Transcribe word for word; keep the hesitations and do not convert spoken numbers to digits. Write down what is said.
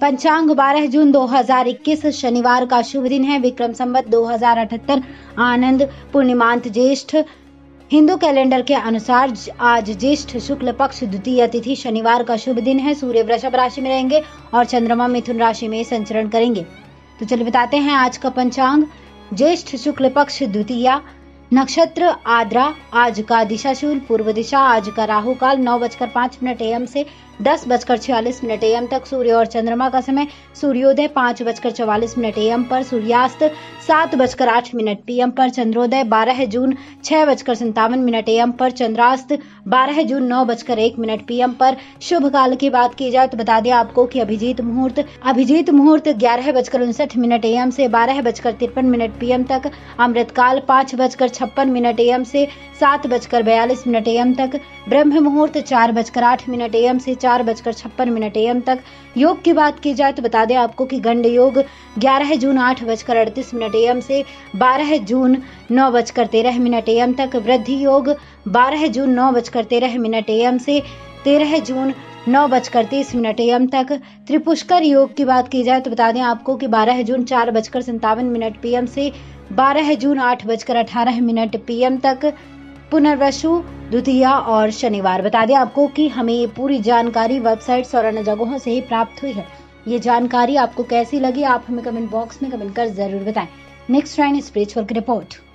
पंचांग बारह जून दो हजार इक्कीस शनिवार का शुभ दिन है। विक्रम संवत दो हजार अठहत्तर आनंद पूर्णिमांत ज्येष्ठ। हिंदू कैलेंडर के अनुसार आज ज्येष्ठ शुक्ल पक्ष द्वितीय तिथि शनिवार का शुभ दिन है। सूर्य वृषभ राशि में रहेंगे और चंद्रमा मिथुन राशि में संचरण करेंगे। तो चलिए बताते हैं आज का पंचांग। ज्येष्ठ शुक्ल पक्ष द्वितीया, नक्षत्र आद्रा, आज का दिशाशूल पूर्व दिशा, आज का राहु काल नौ बजकर पांच मिनट एम से दस बजकर छियालीस मिनट एम तक। सूर्य और चंद्रमा का समय सूर्योदय पांच बजकर चौवालीस मिनट एम पर, सूर्यास्त सात बजकर आठ मिनट पीएम पर, चंद्रोदय बारह जून छह बजकर संतावन मिनट एम पर, चंद्रास्त बारह जून नौ बजकर एक मिनट पीएम पर। शुभ काल की बात की जाए तो बता दें आपको कि अभिजीत मुहूर्त अभिजीत मुहूर्त ग्यारह बजकर उनसठ मिनट एम से बारह बजकर तिरपन मिनट पीएम तक। अमृत काल पाँच बजकर छप्पन मिनट एम से सात बजकर बयालीस मिनट एम तक। ब्रह्म मुहूर्त चार बजकर आठ मिनट एम से चार बजकर छप्पन मिनट एम तक। योग की बात की जाए तो बता दें आपको कि गंड योग ग्यारह जून आठ बजकर अड़तीस मिनट एम से बारह जून नौ बजकर तेरह मिनट एम तक। वृद्धि योग बारह जून नौ बजकर तेरह मिनट एम से तेरह जून नौ बजकर तीस मिनट एम तक। त्रिपुष्कर योग की बात की जाए तो बता दें आपको कि बारह जून चार बजकर संतावन मिनट पीएम से बारह जून आठ बजकर अठारह मिनट पीएम तक। पुनर्वसु द्वितीया और शनिवार। बता दें आपको कि हमें ये पूरी जानकारी वेबसाइट्स और अन्य जगहों से ही प्राप्त हुई है। ये जानकारी आपको कैसी लगी आप हमें कमेंट बॉक्स में कमेंट कर जरूर बताएं। नेक्स्ट टाइम स्पिरिचुअल की रिपोर्ट।